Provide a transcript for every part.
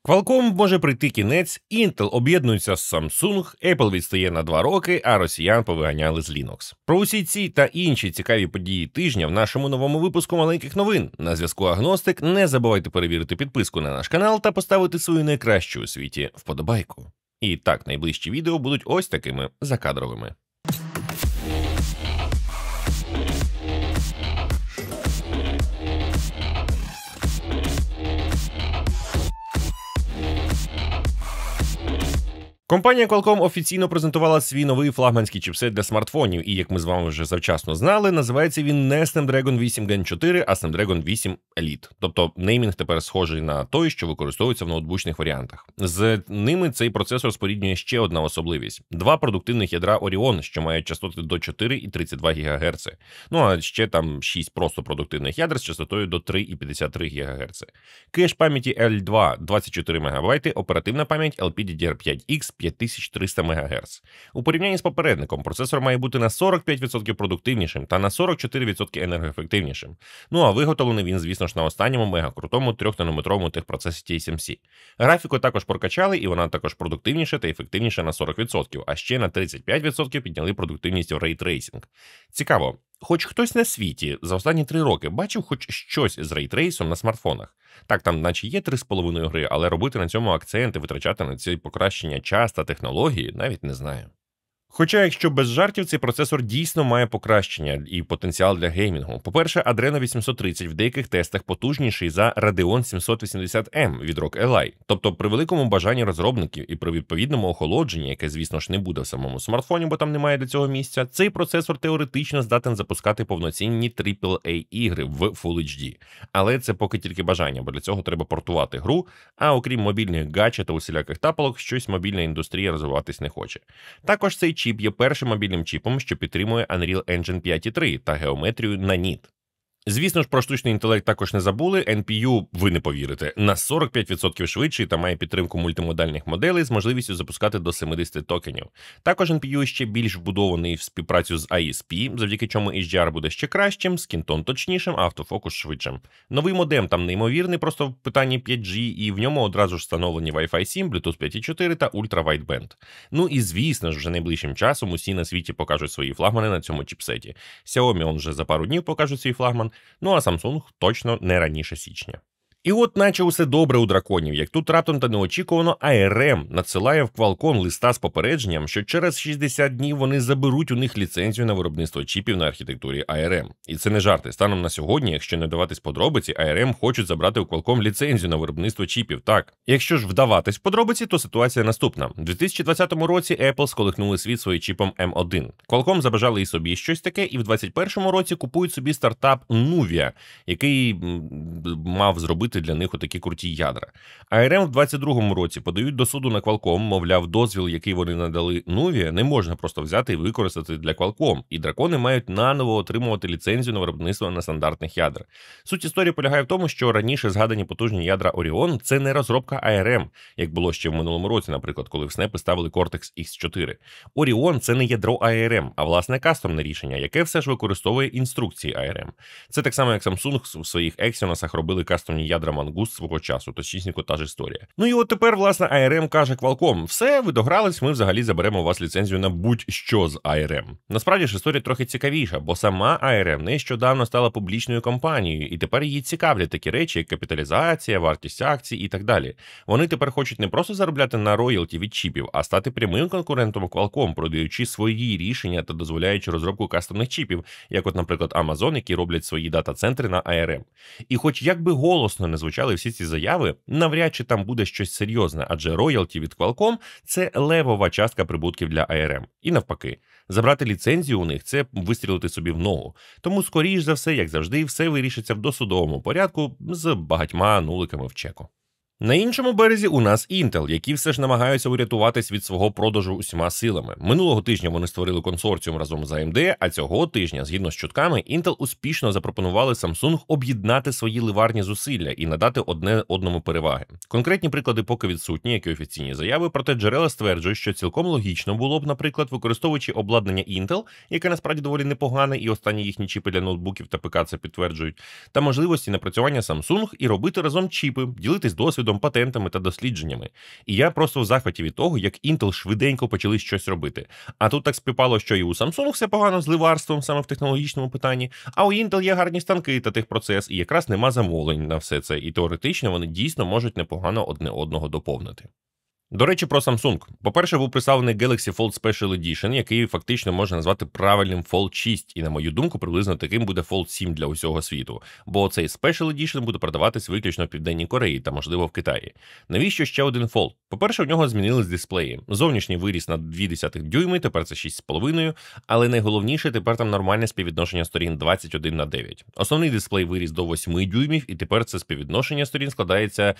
Qualcomm може прийти кінець, Intel об'єднується з Samsung, Apple відстає на 2 роки, а росіян повиганяли з Linux. Про усі ці та інші цікаві події тижня в нашому новому випуску маленьких новин. На зв'язку Агностик. Не забувайте перевірити підписку на наш канал та поставити свою найкращу у світі вподобайку. І так, найближчі відео будуть ось такими закадровими. Компанія Qualcomm офіційно презентувала свій новий флагманський чіпсет для смартфонів, і, як ми з вами вже завчасно знали, називається він не Snapdragon 8 Gen 4, а Snapdragon 8 Elite. Тобто неймінг тепер схожий на той, що використовується в ноутбучних варіантах. З ними цей процесор споріднює ще одна особливість. 2 продуктивних ядра Orion, що мають частоти до 4 і 32 ГГц. Ну а ще там 6 просто продуктивних ядер з частотою до 3,53 ГГц. Кеш пам'яті L2 24 МБ, оперативна пам'ять LPDDR5X 5300 МГц. У порівнянні з попередником процесор має бути на 45% продуктивнішим та на 44% енергоефективнішим. Ну а виготовлений він, звісно ж, на останньому мегакрутому 3-нанометровому техпроцесі TSMC. Графіку також прокачали, і вона також продуктивніша та ефективніша на 40%, а ще на 35% підняли продуктивність в рейтрейсинг. Цікаво, хоч хтось на світі за останні 3 роки бачив хоч щось з рейтрейсом на смартфонах? Так, там наче є 3,5 гри, але робити на цьому акцент і витрачати на ці покращення час та технології навіть не знаю. Хоча, якщо без жартів, цей процесор дійсно має покращення і потенціал для геймінгу. По-перше, Adreno 830 в деяких тестах потужніший за Radeon 780M від ROG Ally. Тобто при великому бажанні розробників і при відповідному охолодженні, яке, звісно ж, не буде в самому смартфоні, бо там немає для цього місця, цей процесор теоретично здатен запускати повноцінні AAA-ігри в Full HD. Але це поки тільки бажання, бо для цього треба портувати гру, а окрім мобільних гаджет та усіляких тапалок, щось мобільна індустрія розвиватись не хоче. Також цей чіп є першим мобільним чіпом, що підтримує Unreal Engine 5.3 та геометрію на ніт. Звісно ж, про штучний інтелект також не забули. NPU, ви не повірите, на 45% швидший та має підтримку мультимодальних моделей з можливістю запускати до 70 токенів. Також NPU ще більш вбудований в співпрацю з ISP, завдяки чому HDR буде ще кращим, скінтон точнішим, а автофокус швидшим. Новий модем там неймовірний, просто в питанні 5G, і в ньому одразу ж встановлені Wi-Fi 7, Bluetooth 5.4 та Ultra Wideband. Ну і звісно ж, вже найближчим часом усі на світі покажуть свої флагмани на цьому чіпсеті. Xiaomi он вже за пару днів покажуть свій флагман, ну а Samsung точно не раніше січня. І от наче усе добре у драконів, як тут раптом та неочікувано ARM надсилає в Qualcomm листа з попередженням, що через 60 днів вони заберуть у них ліцензію на виробництво чіпів на архітектурі ARM. І це не жарти. Станом на сьогодні, якщо не вдаватись подробиці, ARM хочуть забрати у Qualcomm ліцензію на виробництво чіпів, так. Якщо ж вдаватись в подробиці, то ситуація наступна. У 2020 році Apple сколихнули світ своїм чіпом M1. Qualcomm забажали і собі щось таке, і в 2021 році купують собі стартап Nuvia, який мав зробити для них отакі круті ядра. ARM в 2022 році подають до суду на Qualcomm, мовляв, дозвіл, який вони надали Nuvia, не можна просто взяти і використати для Qualcomm, і дракони мають наново отримувати ліцензію на виробництво нестандартних ядер. Суть історії полягає в тому, що раніше згадані потужні ядра Orion – це не розробка ARM, як було ще в минулому році, наприклад, коли в снепи ставили Cortex X4. Orion – це не ядро ARM, а власне кастомне рішення, яке все ж використовує інструкції ARM. Це так само, як Samsung в своїх Exynos'ах робили кастомні ядра Mongoose свого часу, точнісненько та ж історія. Ну і от тепер, власне, ARM каже Qualcomm: все, ви догрались, ми взагалі заберемо у вас ліцензію на будь-що з ARM. Насправді ж історія трохи цікавіша, бо сама ARM нещодавно стала публічною компанією, і тепер її цікавлять такі речі, як капіталізація, вартість акцій і так далі. Вони тепер хочуть не просто заробляти на роялті від чіпів, а стати прямим конкурентом Qualcomm, продаючи свої рішення та дозволяючи розробку кастомних чіпів, як от, наприклад, Amazon, які роблять свої дата-центри на ARM. І хоч як би голосно не звучали всі ці заяви, навряд чи там буде щось серйозне, адже роялті від Qualcomm – це левова частка прибутків для ARM. І навпаки, забрати ліцензію у них – це вистрілити собі в ногу. Тому, скоріш за все, як завжди, все вирішиться в досудовому порядку з багатьма нуликами в чеку. На іншому березі у нас Intel, які все ж намагаються урятуватись від свого продажу усіма силами. Минулого тижня вони створили консорціум разом з AMD, а цього тижня, згідно з чутками, Intel успішно запропонували Samsung об'єднати свої ливарні зусилля і надати одне одному переваги. Конкретні приклади поки відсутні, як і офіційні заяви, проте джерела стверджують, що цілком логічно було б, наприклад, використовуючи обладнання Intel, яке насправді доволі непогане, і останні їхні чіпи для ноутбуків та ПК це підтверджують, та можливості напрацювання Samsung і робити разом чіпи, ділитись досвідом, досвідом, патентами та дослідженнями. І я просто в захваті від того, як Intel швиденько почали щось робити. А тут так співпало, що і у Samsung все погано з ливарством саме в технологічному питанні, а у Intel є гарні станки та техпроцес, і якраз нема замовлень на все це, і теоретично вони дійсно можуть непогано одне одного доповнити. До речі, про Samsung. По-перше, був представлений Galaxy Fold Special Edition, який фактично можна назвати правильним Fold 6, і, на мою думку, приблизно таким буде Fold 7 для усього світу, бо цей Special Edition буде продаватись виключно в Південній Кореї та, можливо, в Китаї. Навіщо ще один Fold? По-перше, у нього змінились дисплеї. Зовнішній виріс на 0,2 дюйми, тепер це 6,5, але найголовніше, тепер там нормальне співвідношення сторін 21:9. Основний дисплей виріс до 8 дюймів, і тепер це співвідношення сторін складається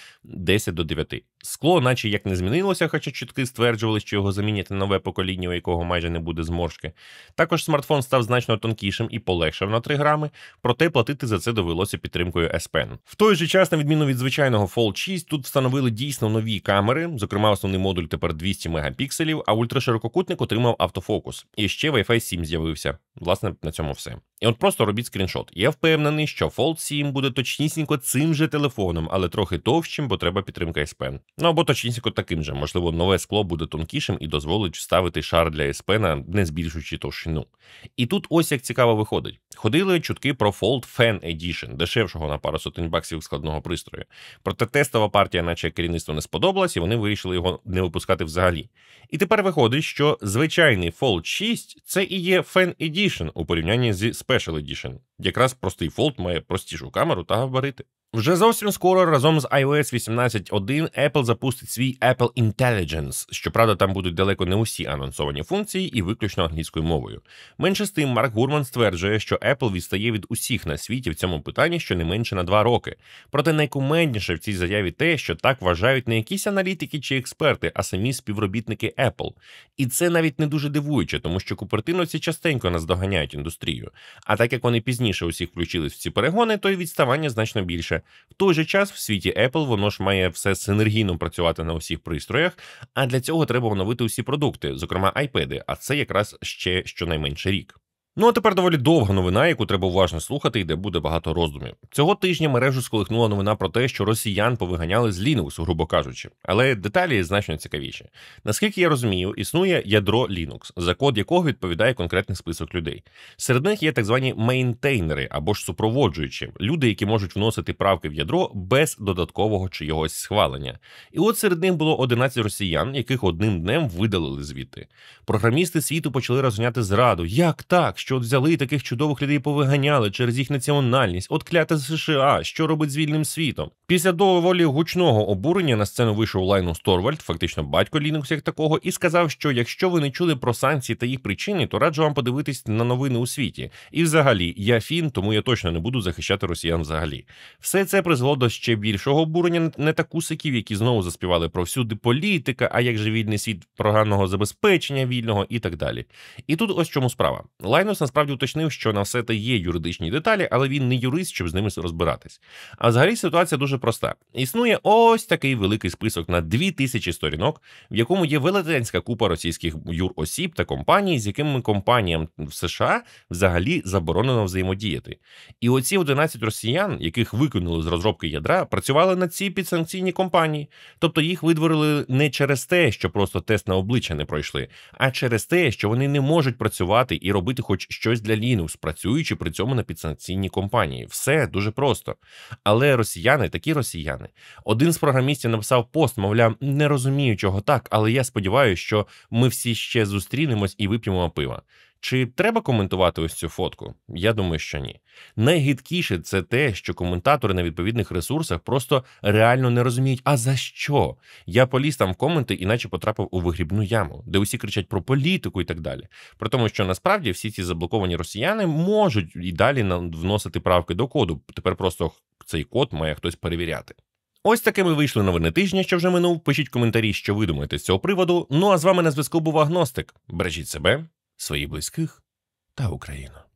10:9. Скло наче як не змінилося, хоча чутки стверджували, що його замінять на нове покоління, у якого майже не буде зморшки. Також смартфон став значно тонкішим і полегшав на 3 грами, проте платити за це довелося підтримкою S Pen. В той же час, на відміну від звичайного Fold 6, тут встановили дійсно нові камери, зокрема основний модуль тепер 200 мегапікселів, а ультраширококутник отримав автофокус. І ще Wi-Fi 7 з'явився. Власне, на цьому все. І от просто робіть скріншот. Я впевнений, що Fold 7 буде точнісінько цим же телефоном, але трохи товщим, бо треба підтримка S Pen. Ну або точнісінько таким же. Можливо, нове скло буде тонкішим і дозволить вставити шар для S Pen, не збільшуючи товщину. І тут ось як цікаво виходить. Ходили чутки про Fold Fan Edition, дешевшого на пару сотень баксів складного пристрою. Проте тестова партія, наче керівництву не сподобалась, і вони вирішили його не випускати взагалі. І тепер виходить, що звичайний Fold 6 – це і є Fan Edition у порівнянні зі Special Edition. Якраз простий Fold має простішу камеру та габарити. Вже зовсім скоро разом з iOS 18.1 Apple запустить свій Apple Intelligence. Щоправда, там будуть далеко не усі анонсовані функції і виключно англійською мовою. Менше з тим, Марк Гурман стверджує, що Apple відстає від усіх на світі в цьому питанні щонайменше на 2 роки. Проте найкумедніше в цій заяві те, що так вважають не якісь аналітики чи експерти, а самі співробітники Apple. І це навіть не дуже дивуюче, тому що купертиновці частенько наздоганяють індустрію. А так як вони пізніше усіх включились в ці перегони, то й відставання значно більше. В той же час в світі Apple воно ж має все синергійно працювати на усіх пристроях, а для цього треба оновити усі продукти, зокрема iPad, а це якраз ще щонайменше рік. Ну а тепер доволі довга новина, яку треба уважно слухати і де буде багато роздумів. Цього тижня мережу сколихнула новина про те, що росіян повиганяли з Linux, грубо кажучи. Але деталі значно цікавіші. Наскільки я розумію, існує ядро Linux, за код якого відповідає конкретний список людей. Серед них є так звані мейнтейнери або ж супроводжуючі, люди, які можуть вносити правки в ядро без додаткового чийогось схвалення. І от серед них було 11 росіян, яких одним днем видалили звідти. Програмісти світу почали розганяти зраду. Як так? Що от взяли таких чудових людей повиганяли через їх національність, от кляте США, що робить з вільним світом. Після доволі гучного обурення на сцену вийшов Лайнус Торвальд, фактично батько Linux як такого, і сказав, що якщо ви не чули про санкції та їх причини, то раджу вам подивитись на новини у світі. І взагалі, я фін, тому я точно не буду захищати росіян взагалі. Все це призвело до ще більшого обурення нетакусиків, які знову заспівали про всюди політика, а як же вільний світ програмного забезпечення вільного і так далі. І тут ось чому справа. Лайнус насправді уточнив, що на все те є юридичні деталі, але він не юрист, щоб з ними розбиратись. А взагалі ситуація дуже проста. Існує ось такий великий список на 2000 сторінок, в якому є велетенська купа російських юросіб та компаній, з якими компаніям в США взагалі заборонено взаємодіяти. І оці 11 росіян, яких викинули з розробки ядра, працювали на ці підсанкційні компанії. Тобто їх видворили не через те, що просто тест на обличчя не пройшли, а через те, що вони не можуть працювати і робити хоч щось для Linux, працюючи при цьому на підсанкційній компанії. Все дуже просто. Але росіяни такі росіяни. Один з програмістів написав пост, мовляв, не розумію, чого так, але я сподіваюся, що ми всі ще зустрінемось і вип'ємо пива. Чи треба коментувати ось цю фотку? Я думаю, що ні. Найгидкіше це те, що коментатори на відповідних ресурсах просто реально не розуміють, а за що? Я поліз там в коменти, іначе потрапив у вигрібну яму, де усі кричать про політику і так далі. При тому, що насправді всі ці заблоковані росіяни можуть і далі вносити правки до коду. Тепер просто цей код має хтось перевіряти. Ось такими вийшли новини тижня, що вже минув. Пишіть коментарі, що ви думаєте з цього приводу. Ну а з вами на зв'язку був Агностик. Бережіть себе, своїх близьких та Україну.